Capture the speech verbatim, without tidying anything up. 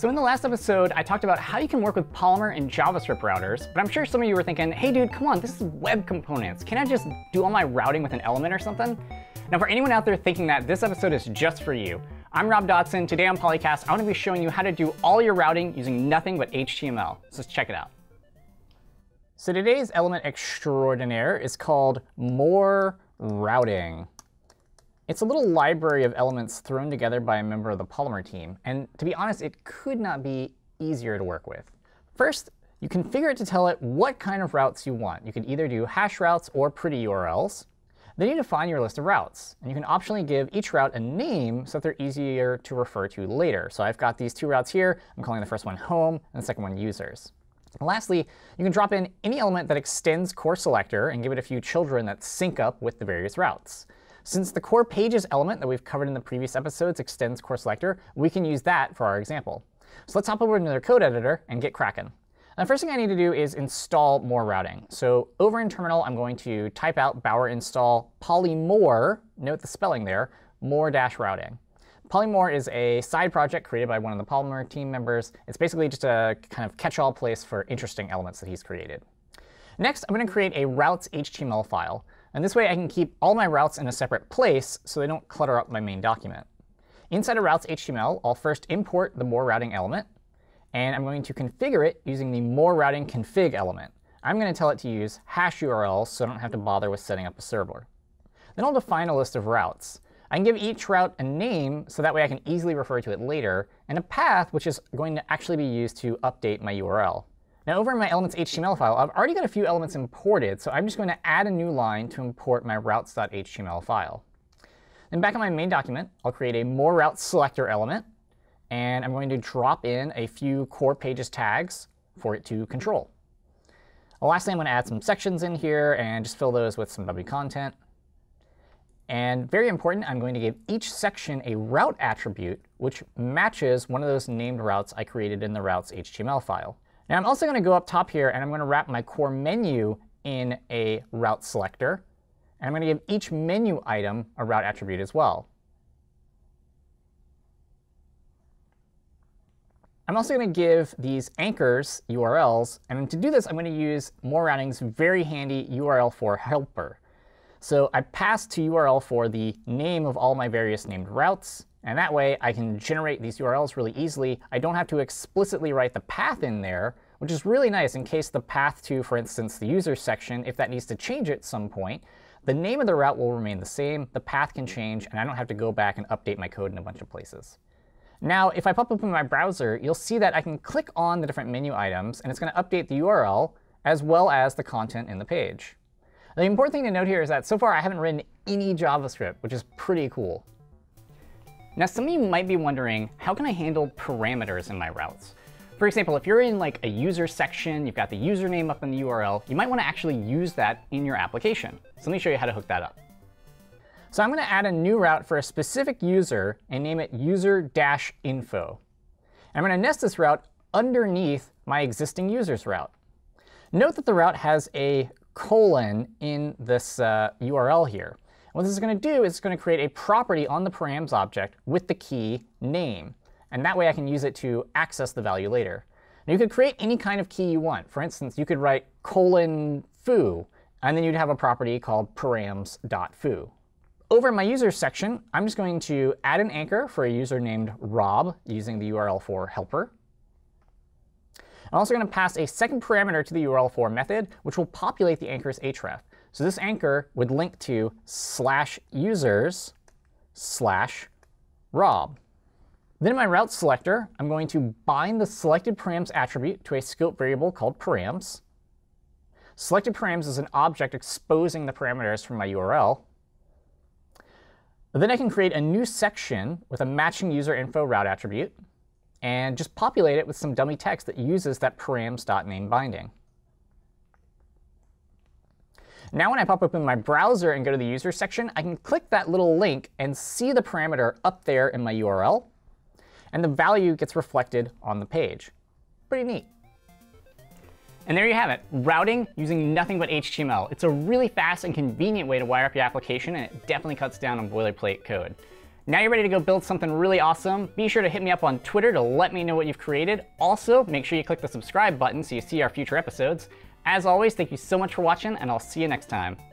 So in the last episode, I talked about how you can work with Polymer and JavaScript routers, but I'm sure some of you were thinking, hey dude, come on, this is web components. Can't I just do all my routing with an element or something? Now for anyone out there thinking that, this episode is just for you. I'm Rob Dodson. Today on Polycasts, I want to be showing you how to do all your routing using nothing but H T M L. So let's check it out. So today's element extraordinaire is called Moar routing. It's a little library of elements thrown together by a member of the Polymer team, and to be honest, it could not be easier to work with. First, you configure it to tell it what kind of routes you want. You could either do hash routes or pretty U R Ls. Then you define your list of routes, and you can optionally give each route a name so that they're easier to refer to later. So I've got these two routes here. I'm calling the first one home and the second one users. And lastly, you can drop in any element that extends core selector and give it a few children that sync up with the various routes. Since the core pages element that we've covered in the previous episodes extends core selector, we can use that for our example. So let's hop over into their code editor and get cracking. And the first thing I need to do is install Moar routing. So over in terminal, I'm going to type out bower install Polymer, note the spelling there, Moar-routing. Polymer is a side project created by one of the Polymer team members. It's basically just a kind of catch-all place for interesting elements that he's created. Next, I'm going to create a routes H T M L file. And this way I can keep all my routes in a separate place so they don't clutter up my main document. Inside of routes H T M L, I'll first import the Moar routing element. And I'm going to configure it using the Moar routing config element. I'm going to tell it to use hash U R Ls so I don't have to bother with setting up a server. Then I'll define a list of routes. I can give each route a name so that way I can easily refer to it later, and a path which is going to actually be used to update my U R L. Now over in my elements H T M L file, I've already got a few elements imported, so I'm just going to add a new line to import my routes dot H T M L file. Then back in my main document, I'll create a Moar route selector element, and I'm going to drop in a few core pages tags for it to control. Well, lastly, I'm going to add some sections in here and just fill those with some W content. And very important, I'm going to give each section a route attribute, which matches one of those named routes I created in the routes H T M L file. Now I'm also going to go up top here, and I'm going to wrap my core menu in a route selector. And I'm going to give each menu item a route attribute as well. I'm also going to give these anchors U R Ls. And to do this, I'm going to use Moar routing's very handy U R L for helper. So I pass to U R L for the name of all my various named routes. And that way, I can generate these U R Ls really easily. I don't have to explicitly write the path in there, which is really nice in case the path to, for instance, the user section, if that needs to change at some point, the name of the route will remain the same, the path can change, and I don't have to go back and update my code in a bunch of places. Now, if I pop open my browser, you'll see that I can click on the different menu items, and it's going to update the U R L as well as the content in the page. The important thing to note here is that so far I haven't written any JavaScript, which is pretty cool. Now, some of you might be wondering, how can I handle parameters in my routes? For example, if you're in like a user section, you've got the username up in the U R L, you might want to actually use that in your application. So let me show you how to hook that up. So I'm going to add a new route for a specific user and name it user-info. I'm going to nest this route underneath my existing users route. Note that the route has a colon in this uh, U R L here. What this is going to do is it's going to create a property on the params object with the key name. And that way I can use it to access the value later. Now you could create any kind of key you want. For instance, you could write colon foo, and then you'd have a property called params.foo. Over in my users section, I'm just going to add an anchor for a user named Rob using the U R L for helper. I'm also going to pass a second parameter to the U R L for method, which will populate the anchor's href. So this anchor would link to slash users slash Rob. Then in my route selector, I'm going to bind the selected params attribute to a scope variable called params. Selected params is an object exposing the parameters from my U R L. Then I can create a new section with a matching user info route attribute and just populate it with some dummy text that uses that params.name binding. Now when I pop open my browser and go to the user section, I can click that little link and see the parameter up there in my U R L. And the value gets reflected on the page. Pretty neat. And there you have it, routing using nothing but H T M L. It's a really fast and convenient way to wire up your application, and it definitely cuts down on boilerplate code. Now you're ready to go build something really awesome. Be sure to hit me up on Twitter to let me know what you've created. Also, make sure you click the subscribe button so you see our future episodes. As always, thank you so much for watching, and I'll see you next time.